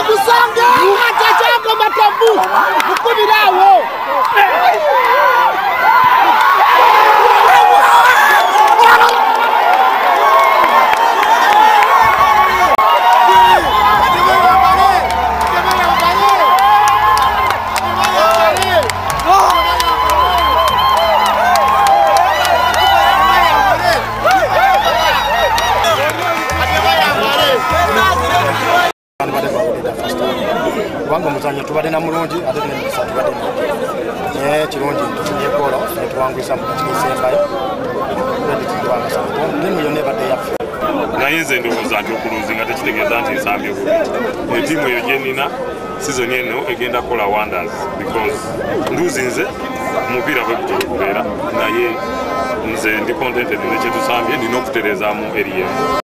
Musange achachaga matambu mukubirawo Wango muzanyo tubade na mulungi ate ne musatu bade kirungi tufunye golo tuwangwisa mu kisembayo ndikidwanga sana ndimo yone bade yafu nayenze ndowooza nti okuluzinga tekitegeeza nti nsambye bubi etiimu eyo gyenina season eno egenda kola wonders because nduzinze omupiira bwe gutyo okubeera naye nze ndi contented nekyetusambye ndina okuterezaamu eri emu